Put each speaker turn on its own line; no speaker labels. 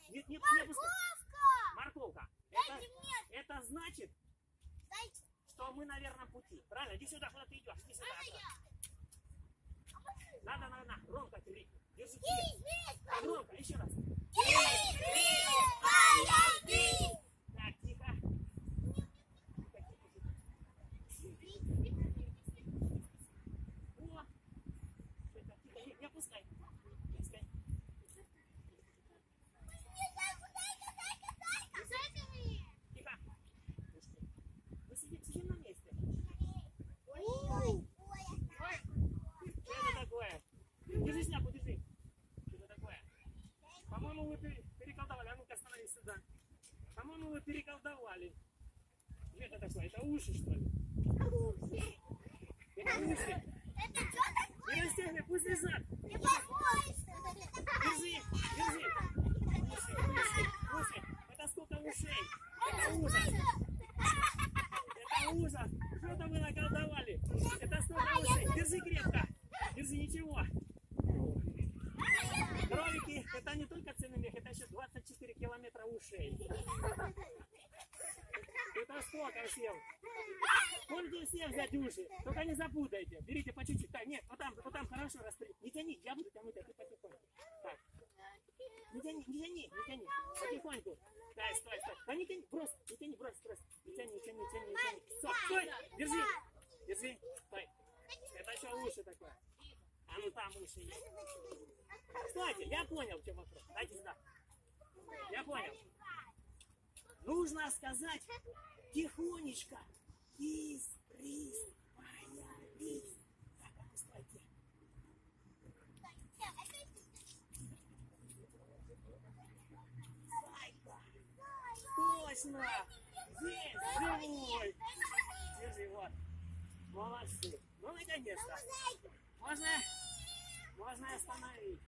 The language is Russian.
Нет, не опускай. Морковка. Это значит, что мы на верном пути. Правильно? Иди сюда, куда ты идешь. Иди сюда. На. Громко ты крикни. Держи. Громко, еще раз. Так, тихо. О, тихо, не опускай. Тихо. Мы сидим на месте. Что это такое? Держи шляпу, держи. Что это такое? По-моему, вы переколдовали. А ну-ка, остановись сюда. По-моему, вы переколдовали. Что это такое? Это уши, что ли? Это уши. Не растягивай, пусть лежат. Держи. Уши. Это сколько ушей? Это ужас. Это ужас. Что-то вы наколдовали. Это сколько ушей? Держи крепко. Держи, ничего. Кролики, это не только ценный мех, это еще 24 километра ушей. Это сколько всем? Можете все взять уши, только не запутайте. Берите по чуть-чуть. Так, нет, вот там хорошо распределить. Не тяни, я буду тянуть, а ты потихоньку. Так. Не тяни. Потихоньку. Стой. Да не тяни, брось. Не тяни. Стой, держи. Стой. Это еще уши такое. А ну там уши есть. Кстати, я понял, в чем вопрос. Дайте сюда. Я понял. Нужно сказать тихонечко. Кис, рис, появись. Так, опускайте. Точно! Есть! Живой! Держи, вот. Молодцы. Ну, наконец-то. Можно остановить.